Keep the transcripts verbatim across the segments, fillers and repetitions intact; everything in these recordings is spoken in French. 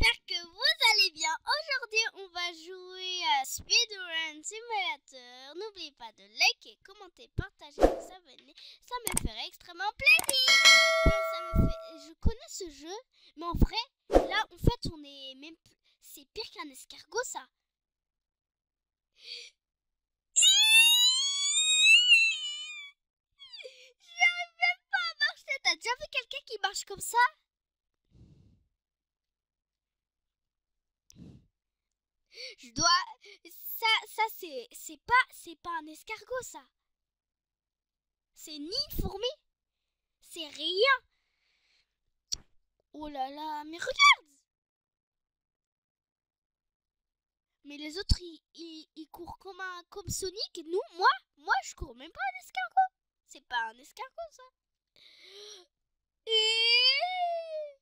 j'espère que vous allez bien. Aujourd'hui, on va jouer à Speedrun Simulator. N'oubliez pas de liker, commenter, partager, vous abonner. Ça me ferait extrêmement plaisir. Ça me fait... Je connais ce jeu, mais en vrai, là, en fait, on est même... C'est pire qu'un escargot, ça. J'arrive même pas à marcher. T'as déjà vu quelqu'un qui marche comme ça? Je dois... Ça, ça c'est... C'est pas... C'est pas un escargot, ça. C'est ni une fourmi. C'est rien. Oh là là, mais regarde. Mais les autres, ils, ils, ils courent comme un... Comme Sonic. Et nous, moi, moi, je cours même pas un escargot. C'est pas un escargot, ça. Et...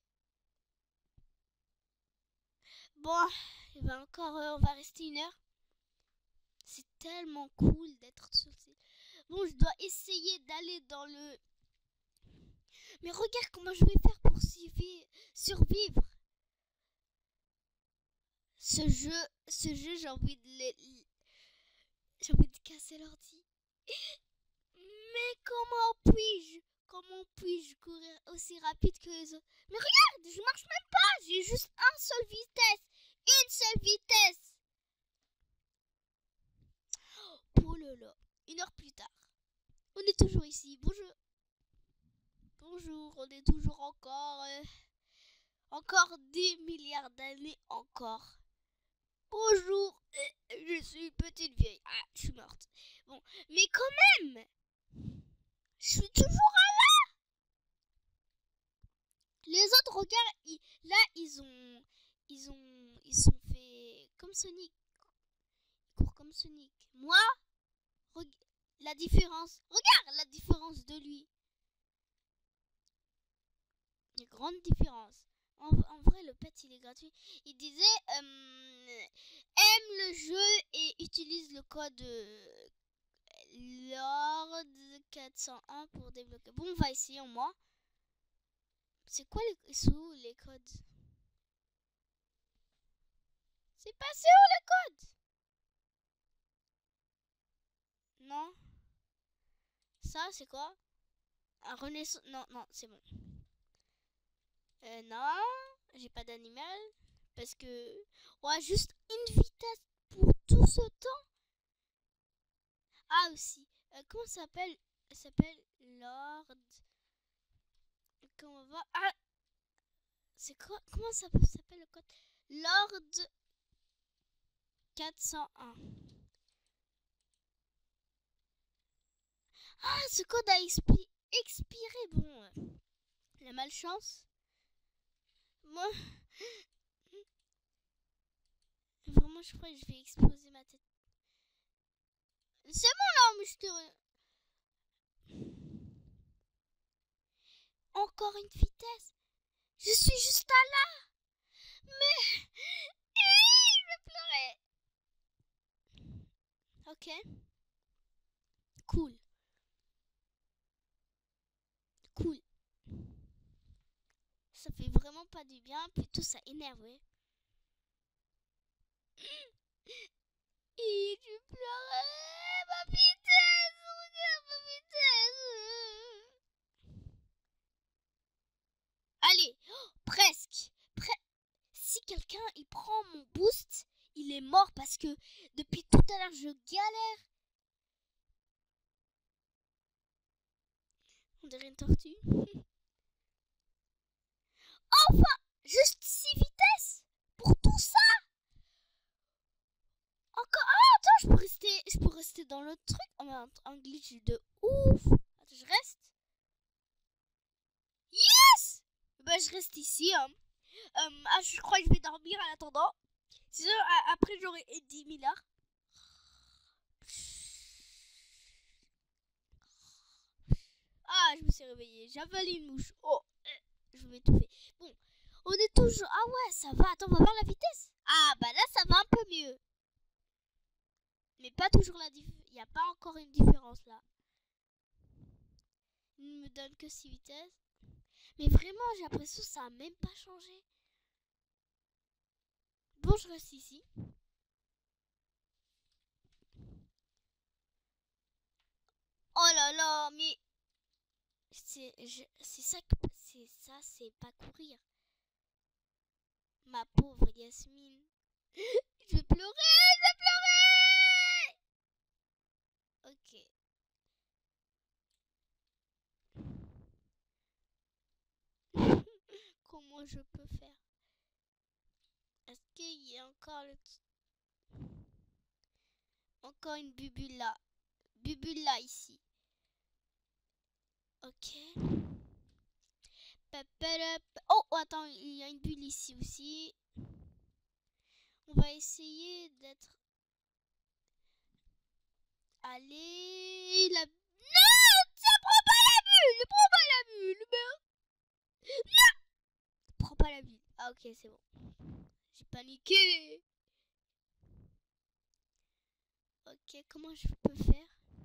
Bon, il va encore... Euh, on va rester une heure. C'est tellement cool d'être sur ce... Bon, je dois essayer d'aller dans le... Mais regarde comment je vais faire pour survivre. Ce jeu, ce jeu, j'ai envie de les... J'ai envie de casser l'ordi. Mais comment puis-je Comment puis-je courir aussi rapide que les autres? Mais regarde, je marche même pas. J'ai juste un seul vitesse. Une seule vitesse. Oh là là. Une heure plus tard. On est toujours ici. Bonjour. Bonjour, on est toujours encore... Euh, encore des milliards d'années encore. Bonjour, euh, je suis une petite vieille. Ah, je suis morte. Bon, mais quand même, je suis toujours là. Les autres, regarde, ils, là, ils ont... Ils ont... Ils sont fait comme Sonic. Ils courent comme Sonic. Moi, la différence... Regarde la différence de lui. Une grande différence. En, en vrai, le pet, il est gratuit. Il disait, euh, aime le jeu et utilise le code euh, Lord quatre cent un pour débloquer. Bon, on va essayer en moi. C'est quoi les, sous les codes? C'est passé où les codes? Non. Ça, c'est quoi? Un renaissance. Non, non, c'est bon. Euh, non, j'ai pas d'animal. Parce que... Ouais, juste une vitesse pour tout ce temps. Ah, aussi. Euh, comment ça s'appelle? Ça s'appelle Lord... Comment on va... Ah! C'est quoi? Comment ça s'appelle le code? Lord quatre cent un. Ah, ce code a expi expiré. Bon, euh, la malchance. Moi... Vraiment, je crois que je vais exploser ma tête. C'est bon là, mais je te... Encore une vitesse. Je suis juste à là. Mais... Je vais pleurer. Ok. Cool. Cool. Ça fait vraiment pas du bien. Plutôt ça énerve, ouais. Et je pleurais. Ma vitesse. Regarde ma vitesse. Allez. Oh, presque. Pre si quelqu'un il prend mon boost, il est mort parce que depuis tout à l'heure je galère. On dirait une tortue. Enfin, juste six vitesses pour tout ça. Encore. Ah, attends, je peux rester, je peux rester dans le truc. Oh, un, un glitch de ouf. Attends, je reste. Yes. Bah, je reste ici. Hein. Euh, ah, je crois que je vais dormir en attendant. Sinon, après, j'aurai dix mille heures. Ah, je me suis réveillée. J'avale une mouche. Oh, je vais étouffer. Bon, on est toujours... Ah ouais, ça va. Attends, on va voir la vitesse. Ah, bah là, ça va un peu mieux. Mais pas toujours la différence. Il n'y a pas encore une différence là. Il ne me donne que six vitesses. Mais vraiment, j'ai l'impression que ça n'a même pas changé. Bon, je reste ici. Oh là là, mais c'est c'est ça que c'est ça, c'est pas courir. Ma pauvre Yasmine. Je vais pleurer, je vais pleurer. Ok. Comment je peux faire? Est-ce qu'il y a encore le... Encore une bubule là. Bubule là ici. Ok. Oh, attends, il y a une bulle ici aussi. On va essayer d'être... Allez, la... Non, ça prend pas la bulle, prends pas la bulle, merde. Non, prends pas la bulle. Ah ok, c'est bon. J'ai paniqué. Ok, comment je peux faire?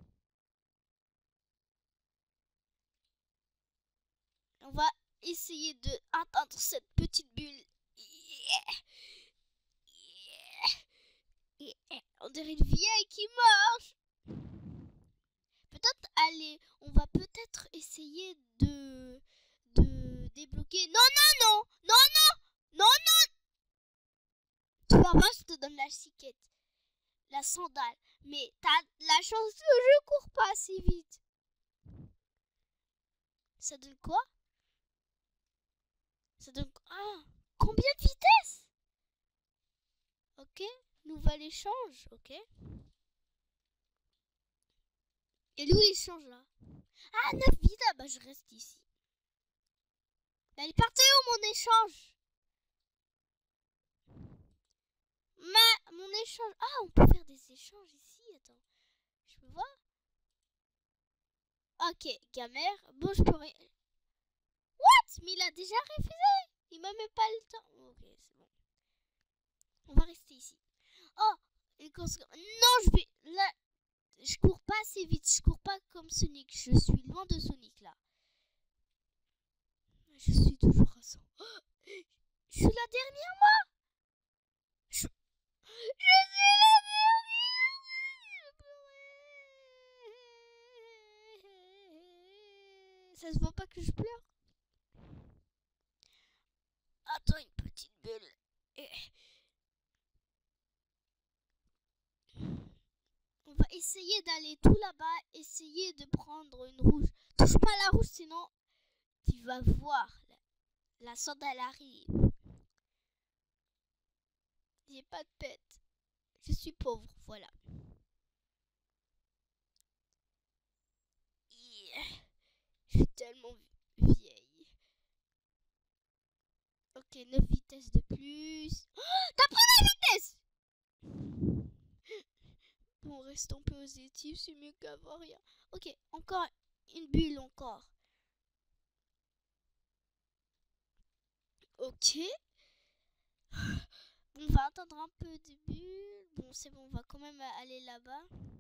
On va essayer de atteindre cette petite bulle. Yeah. Yeah. Yeah. On dirait une vieille qui marche. Peut-être, allez, on va peut-être essayer de, de débloquer. Non, non, non, non, non, non, non. Tu vas voir, je te donne la chiquette, la sandale. Mais t'as la chance que je cours pas assez vite. Ça donne quoi? Ça donne... Ah, combien de vitesse? Ok, nouvel échange, ok. Et où l'échange là? Ah, neuf vides, ah bah je reste ici. Elle est partie où mon échange? Ma, mon échange. Ah, on peut faire des échanges ici, attends. Je peux voir? Ok, gamer. Bon, je peux rien... What? Mais il a déjà refusé. Il m'a même pas le temps. Ok, c'est bon. On va rester ici. Oh, et quand... Non, je vais... Là, je cours pas assez vite. Je cours pas comme Sonic. Je suis loin de Sonic, là. Je suis toujours à cent. Oh, je suis la dernière, moi. Je, je suis la dernière. Ça se voit pas que je pleure? Attends, une petite bulle. Et... On va essayer d'aller tout là-bas, essayer de prendre une rouge. Touche pas la rouge, sinon tu vas voir. La, la sandale arrive. J'ai pas de pète. Je suis pauvre, voilà. Yeah. Je suis tellement vieille. Ok, neuf vitesses de plus. Oh, t'as pris la vitesse! Bon, restons positifs, c'est mieux qu'avoir rien. Ok, encore une bulle, encore. Ok. On va attendre un peu de bulles. Bon, c'est bon, on va quand même aller là-bas.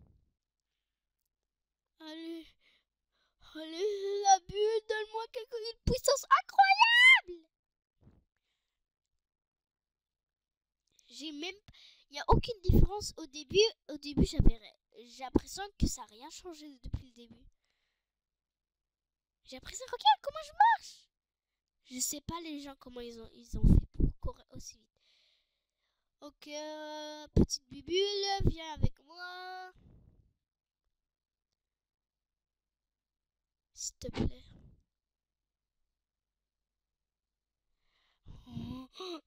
Allez. Allez, la bulle, donne-moi quelque une puissance incroyable. J'ai même... Il n'y a aucune différence au début. Au début, j'avais... J'ai l'impression que ça n'a rien changé depuis le début. J'ai l'impression... Regarde comment je marche. Je sais pas les gens comment ils ont, ils ont fait pour courir aussi vite. Ok, euh, petite bubule, viens avec moi. S'il te plaît. Oh.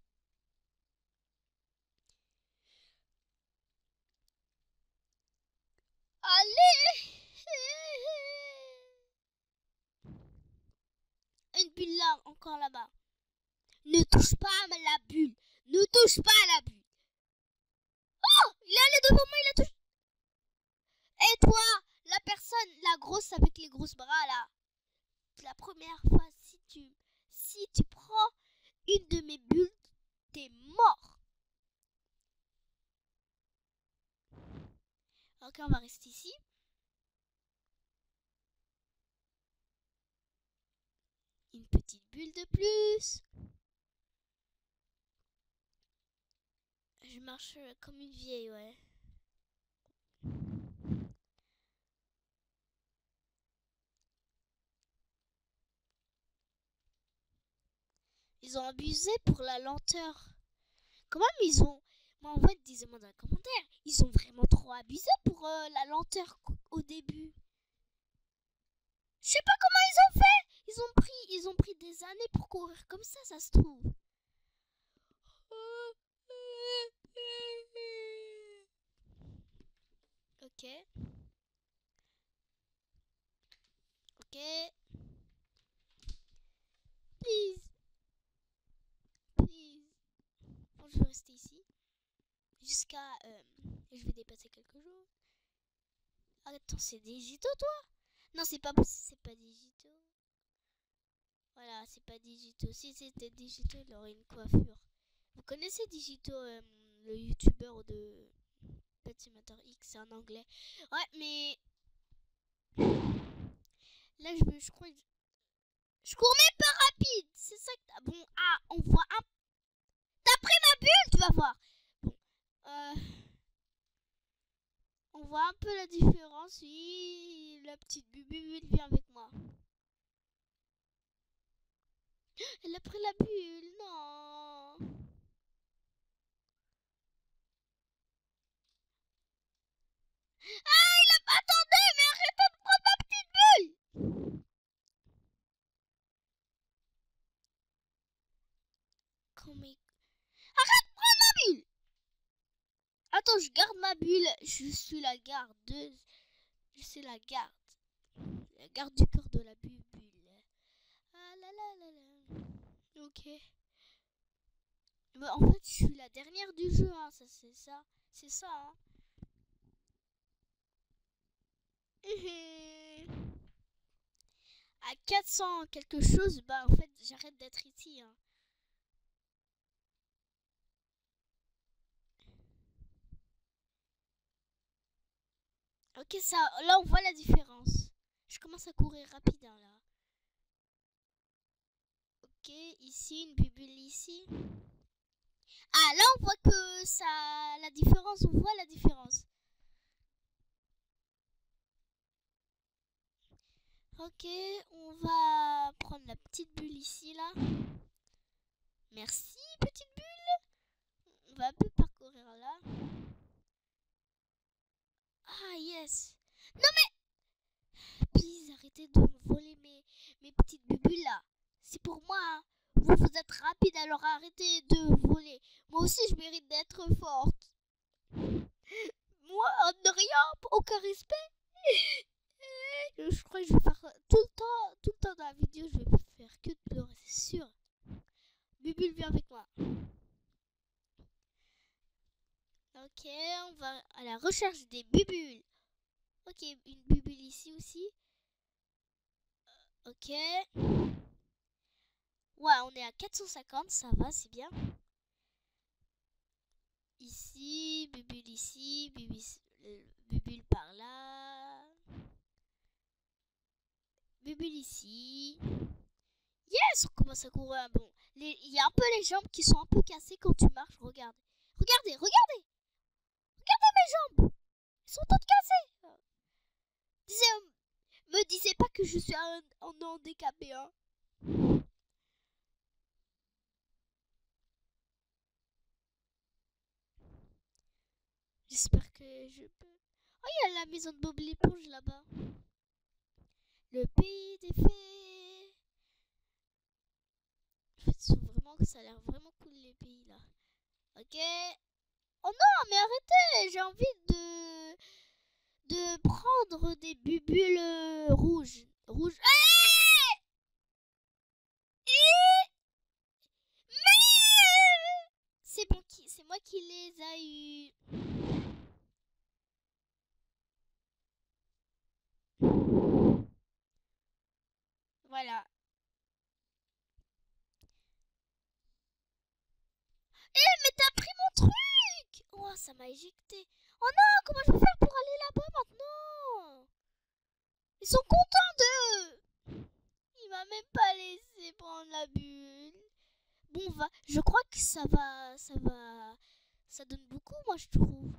Allez. Une bulle là, encore là-bas. Ne touche pas à la bulle. Ne touche pas à la bulle. Oh, il est allé devant moi, il a touché. Et toi, la personne, la grosse avec les grosses bras là. La première fois, si tu, si tu prends une de mes bulles, t'es mort. Ok, on va rester ici. Une petite bulle de plus. marche euh, comme une vieille, ouais. Ils ont abusé pour la lenteur. Comment ils ont... Moi, en fait, disez-moi dans les commentaires. Ils ont vraiment trop abusé pour euh, la lenteur au début. Je sais pas comment ils ont fait. Ils ont pris, ils ont pris des années pour courir comme ça, ça se trouve. Ok. Ok. Please. Please. Bon, je vais rester ici. Jusqu'à... Euh, je vais dépasser quelques jours. Attends, c'est Digito, toi? Non, c'est pas c'est pas Digito. Voilà, c'est pas Digito. Si c'était Digito, il aurait une coiffure. Vous connaissez Digito, euh, le youtubeur de Pet Simulator X, c'est en anglais. Ouais, mais... Là, je, me, je crois que... Je cours même pas rapide. C'est ça que... Bon, ah, on voit un... T'as pris ma bulle, tu vas voir. Bon, euh... On voit un peu la différence. Oui, la petite bulle vient avec moi. Elle a pris la bulle, non. Ah, il a pas attendu, mais arrête de prendre ma petite bulle. Comment... Arrête de prendre ma bulle. Attends, je garde ma bulle. Je suis la gardeuse. Je suis la garde. La garde du corps de la bulle. Ah là là là là. Ok. Bah, en fait, je suis la dernière du jeu, hein. Ça, c'est ça. C'est ça, hein. À quatre cents quelque chose, bah en fait, j'arrête d'être ici, hein. Ok, ça, là, on voit la différence. Je commence à courir rapide, hein, là. Ok, ici, une bubule ici. Ah, là, on voit que ça... La différence, on voit la différence. Ok, on va prendre la petite bulle ici, là. Merci, petite bulle. On va un peu parcourir là. Ah, yes. Non, mais... Please, arrêtez de me voler mes, mes petites bulles, là. C'est pour moi, hein. Vous, vous êtes rapide, alors arrêtez de voler. Moi aussi, je mérite d'être forte. Moi, de rien, aucun respect. Je crois que je vais faire tout le temps, tout le temps dans la vidéo, je vais faire que de pleurer, c'est sûr. Bubule, viens avec moi. Ok, on va à la recherche des bubules. Ok, une bubule ici aussi. Ok. Ouais, on est à quatre cent cinquante, ça va, c'est bien. Ici, bubule ici, bubule, bubule par là. Bubule ici. Yes, on commence à courir. Bon, il y a un peu les jambes qui sont un peu cassées quand tu marches, regarde. Regardez, regardez. Regardez mes jambes. Elles sont toutes cassées. Disais, me disais pas que je suis un, un handicapé, hein. J'espère que je peux... Oh, il y a la maison de Bob l'éponge là-bas. Le pays des fées. En fait, vraiment, ça a l'air vraiment cool les pays là. Ok. Oh non, mais arrêtez. J'ai envie de... de prendre des bubules rouges. Rouges. Hey Mais c'est bon, c'est moi qui les a eu. Voilà. Eh, mais t'as pris mon truc. Oh, ça m'a éjecté. Oh non, comment je vais faire pour aller là-bas maintenant? Ils sont contents d'eux. Il m'a même pas laissé prendre la bulle. Bon, va. Je crois que ça va, ça va, Ça donne beaucoup, moi, je trouve.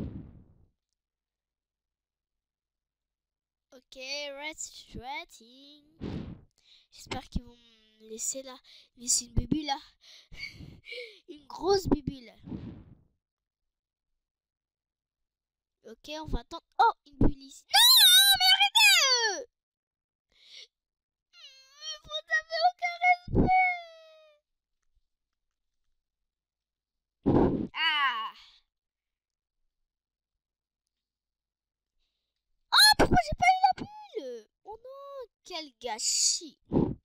Ok, ready. J'espère qu'ils vont me laisser là. Laisser une bubule là. Une grosse bubule. Ok, on va attendre. Oh, une bulle ici. Non, mais arrêtez! Vous n'avez aucun respect. Ah. Oh, pourquoi j'ai pas eu la bulle? Oh non, quel gâchis.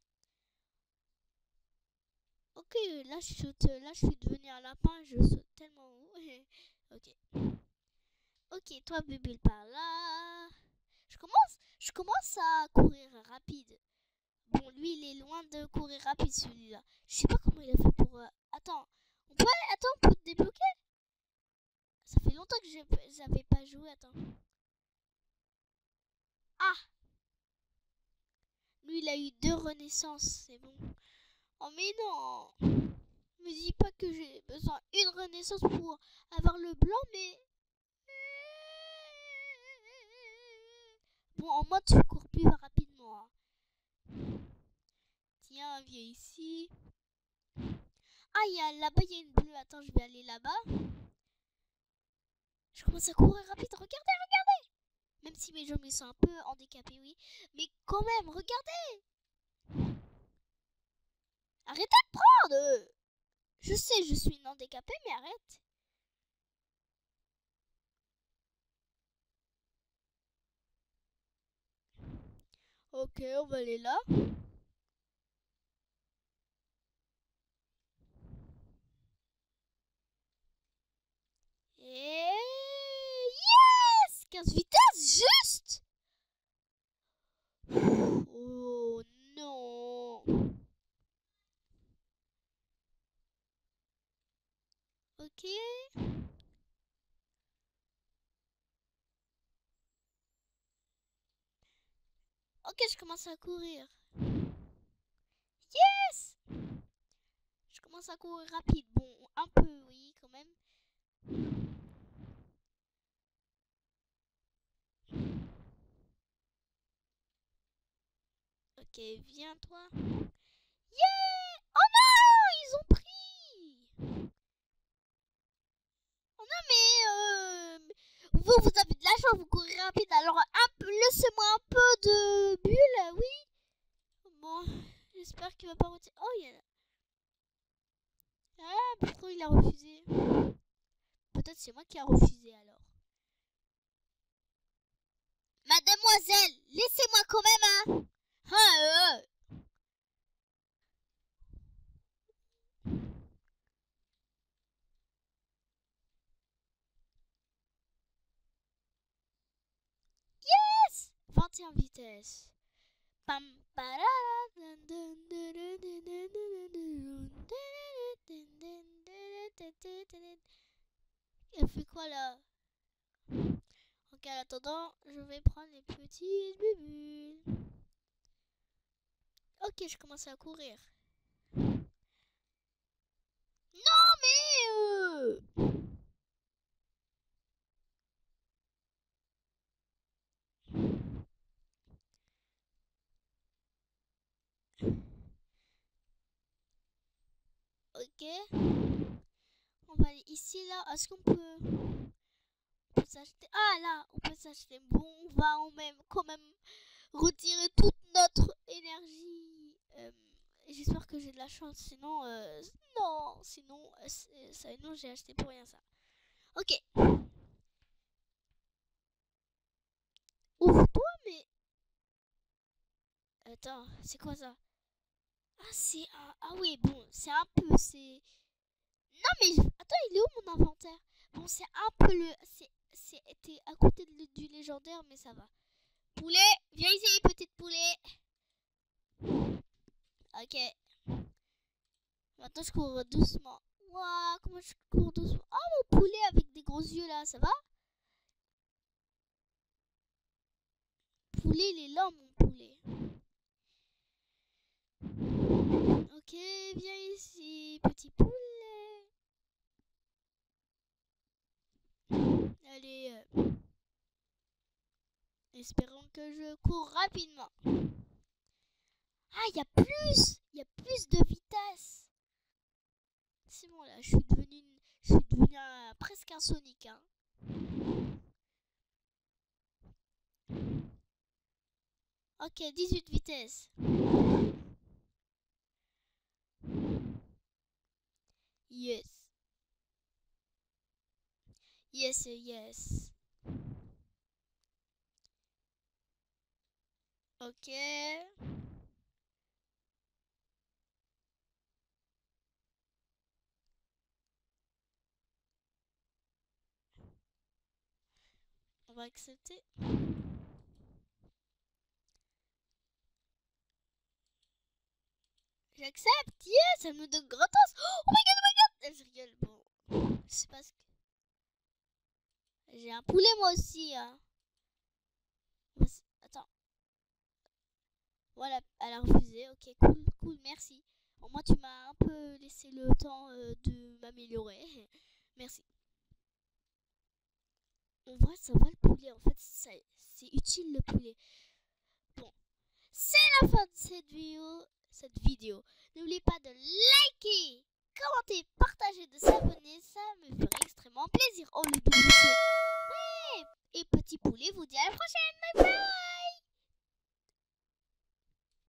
Ok, là je saute, là je suis devenu un lapin, je saute tellement haut. Ok. Ok, toi bébé par là. Je commence, je commence à courir rapide. Bon, lui il est loin de courir rapide celui-là. Je sais pas comment il a fait pour. Euh... Attends, on peut, attends, on peut débloquer. Ça fait longtemps que j'avais pas joué. Attends. Ah. Lui il a eu deux renaissances, c'est bon. Oh mais non. Me dis pas que j'ai besoin d'une renaissance pour avoir le blanc, mais. Bon, en mode, je cours plus rapidement. Tiens, viens ici. Ah, il y a là-bas, il y a une bleue. Attends, je vais aller là-bas. Je commence à courir rapide. Regardez, regardez. Même si mes jambes sont un peu handicapées, oui. Mais quand même, regardez. Arrêtez de prendre. Je sais, je suis une handicapée, mais arrête. Ok, on va aller là. Et yes, quinze vitesses juste. Oh non. Ok. Ok, je commence à courir. Yes. Je commence à courir rapide. Bon, un peu, oui, quand même. Ok, viens toi. Yeah! Oh non! Ils ont pris! Oh non, mais euh, vous, vous avez de la chance, vous courez rapide. Alors, un peu, laissez-moi un peu de bulle, oui. Bon, j'espère qu'il va pas retirer. Oh, il y en a. Ah, pourquoi il a refusé? Peut-être c'est moi qui a refusé alors. Mademoiselle, laissez-moi quand même, hein. Ah, euh. Yes! vingt et un vitesses. Pam, elle fait quoi là? Ok, en attendant, je vais prendre les petites bulles. Ok, je commence à courir. Non, mais euh... Ok. On va aller ici, là. Est-ce qu'on peut... on peut s'acheter... Ah, là, on peut s'acheter. Bon, on va en même, quand même retirer toute notre énergie. Euh, J'espère que j'ai de la chance. Sinon, euh, non. Sinon, euh, ça, non, j'ai acheté pour rien ça. Ok. Ouvre-toi, mais... Attends, c'est quoi ça? Ah, c'est un... Ah oui, bon, c'est un peu... C'est... Non, mais... Attends, il est où mon inventaire? Bon, c'est un peu le... C'était à côté de, du légendaire, mais ça va. Poulet, viens ici, petite poulet. Ok. Maintenant, je cours doucement. Waouh, comment je cours doucement. Oh, mon poulet avec des gros yeux, là, ça va? Poulet, il est là, mon poulet. Ok, viens ici, petit poulet. Espérons que je cours rapidement. Ah, il y a plus, il y a plus de vitesse. C'est bon là, je suis devenu, une, je suis devenu un, presque un Sonic. Hein. Ok, dix-huit vitesses. Yes. Yes, yes. Ok. On va accepter. J'accepte. Yes, ça me donne gratos. Oh my god, oh my god. Je rigole. Bon, je sais pas ce que... J'ai un poulet moi aussi. Hein. Attends. Voilà, elle a refusé. Ok, cool, cool, merci. Au moins tu m'as un peu laissé le temps euh, de m'améliorer. Merci. En vrai, ça va le poulet. En fait, c'est utile le poulet. Bon, c'est la fin de cette vidéo. Cette vidéo. N'oubliez pas de liker, commenter, partager, de s'abonner. Ça me ferait extrêmement plaisir. Oh, le double saut. Ouais. Et petit poulet vous dit à la prochaine. Bye bye.